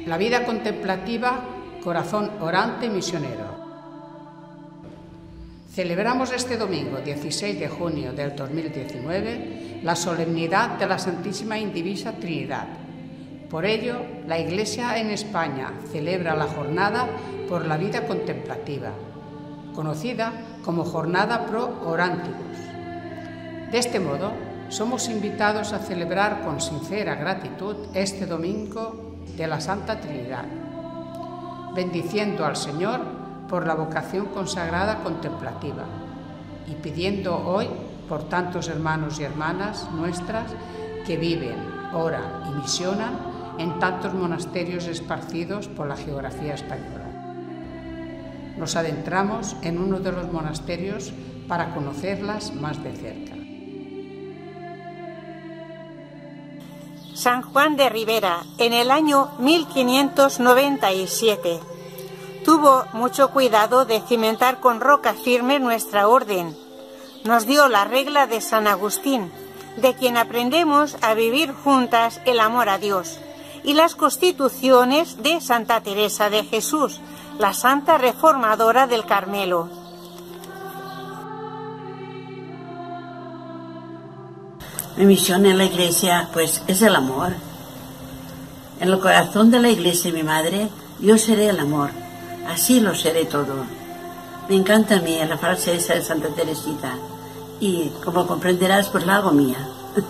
La vida contemplativa, corazón orante y misionero. Celebramos este domingo, 16 de junio del 2019, la solemnidad de la Santísima Indivisa Trinidad. Por ello, la Iglesia en España celebra la jornada por la vida contemplativa, conocida como Jornada Pro Orantibus. De este modo, somos invitados a celebrar con sincera gratitud este domingo de la Santa Trinidad, bendiciendo al Señor por la vocación consagrada contemplativa y pidiendo hoy por tantos hermanos y hermanas nuestras que viven, oran y misionan en tantos monasterios esparcidos por la geografía española. Nos adentramos en uno de los monasterios para conocerlas más de cerca. San Juan de Ribera, en el año 1597, tuvo mucho cuidado de cimentar con roca firme nuestra orden. Nos dio la regla de San Agustín, de quien aprendemos a vivir juntas el amor a Dios, y las constituciones de Santa Teresa de Jesús, la santa reformadora del Carmelo. Mi misión en la Iglesia, pues, es el amor. En el corazón de la Iglesia, mi madre, yo seré el amor. Así lo seré todo. Me encanta a mí la frase esa de Santa Teresita. Y, como comprenderás, pues la hago mía.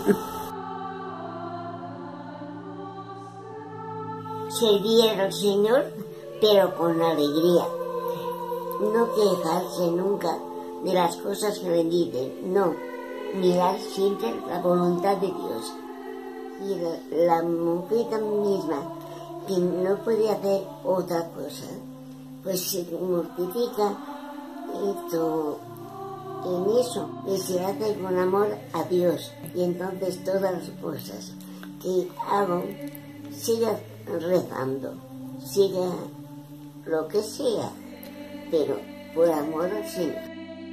Servir al Señor, pero con alegría. No quejarse nunca de las cosas que le dicen, no. Mirar siempre la voluntad de Dios. Y la mujer misma, que no puede hacer otra cosa, pues se mortifica esto, en eso, que se hace con amor a Dios. Y entonces todas las cosas que hago, siga rezando, siga lo que sea, pero por amor al Señor.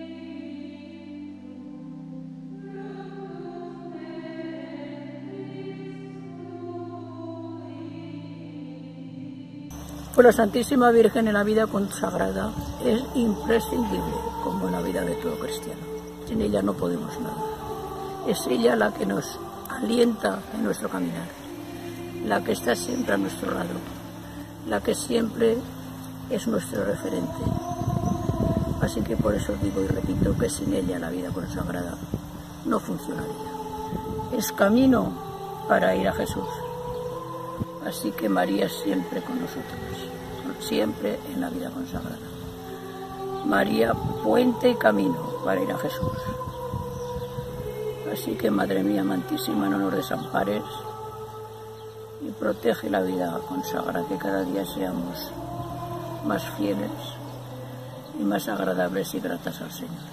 Pues la Santísima Virgen en la vida consagrada es imprescindible, como en la vida de todo cristiano. Sin ella no podemos nada. Es ella la que nos alienta en nuestro caminar, la que está siempre a nuestro lado, la que siempre es nuestro referente. Así que por eso digo y repito que sin ella la vida consagrada no funcionaría. Es camino para ir a Jesús. Así que María siempre con nosotros, siempre en la vida consagrada. María, puente y camino para ir a Jesús. Así que, Madre mía amantísima, no nos desampares y protege la vida consagrada, que cada día seamos más fieles y más agradables y gratas al Señor.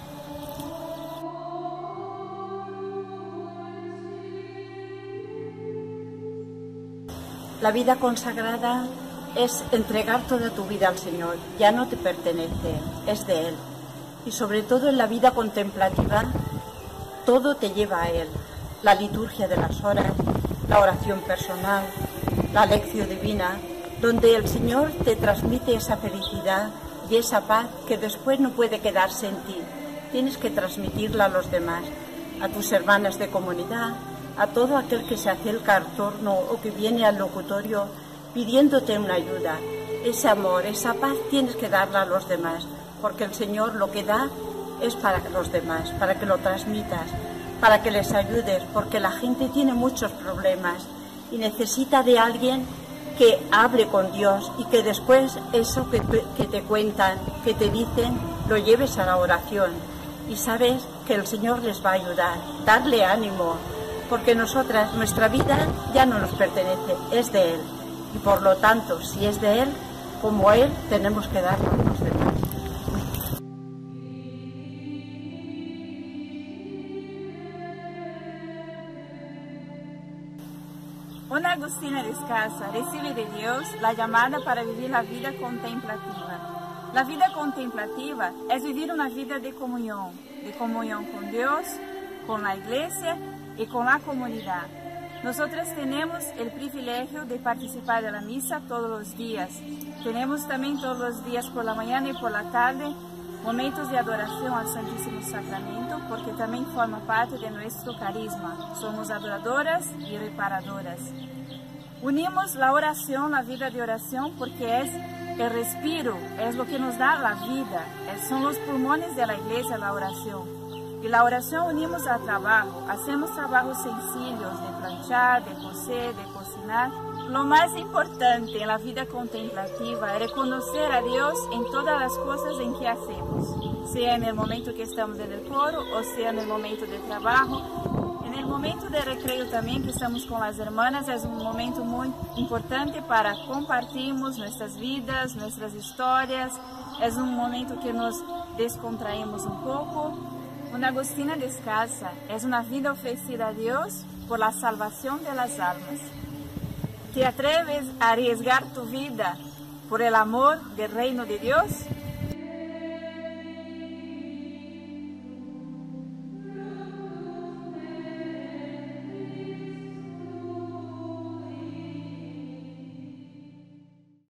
La vida consagrada es entregar toda tu vida al Señor, ya no te pertenece, es de Él. Y sobre todo en la vida contemplativa, todo te lleva a Él. La liturgia de las horas, la oración personal, la lección divina, donde el Señor te transmite esa felicidad y esa paz que después no puede quedarse en ti. Tienes que transmitirla a los demás, a tus hermanas de comunidad, a todo aquel que se acerca al torno o que viene al locutorio pidiéndote una ayuda. Ese amor, esa paz tienes que darla a los demás, porque el Señor lo que da es para los demás, para que lo transmitas, para que les ayudes, porque la gente tiene muchos problemas y necesita de alguien que hable con Dios y que después eso que te cuentan, que te dicen, lo lleves a la oración y sabes que el Señor les va a ayudar. Darle ánimo, porque nosotras, nuestra vida ya no nos pertenece, es de Él. Y por lo tanto, si es de Él, como Él, tenemos que darlo a los demás. Una agustina descalza recibe de Dios la llamada para vivir la vida contemplativa. La vida contemplativa es vivir una vida de comunión con Dios, con la Iglesia y con la comunidad. Nosotros tenemos el privilegio de participar de la misa todos los días. Tenemos también todos los días por la mañana y por la tarde momentos de adoración al Santísimo Sacramento, porque también forma parte de nuestro carisma. Somos adoradoras y reparadoras. Unimos la oración, la vida de oración, porque es el respiro, es lo que nos da la vida, son los pulmones de la iglesia, la oración. Y la oración unimos al trabajo, hacemos trabajos sencillos de planchar, de coser, de cocinar. Lo más importante en la vida contemplativa es reconocer a Dios en todas las cosas en que hacemos, sea en el momento que estamos en el coro o sea en el momento de trabajo. En el momento de recreo también que estamos con las hermanas es un momento muy importante para compartirmos nuestras vidas, nuestras historias. Es un momento que nos descontraemos un poco. Una Agostina descalza es una vida ofrecida a Dios por la salvación de las almas. ¿Te atreves a arriesgar tu vida por el amor del reino de Dios?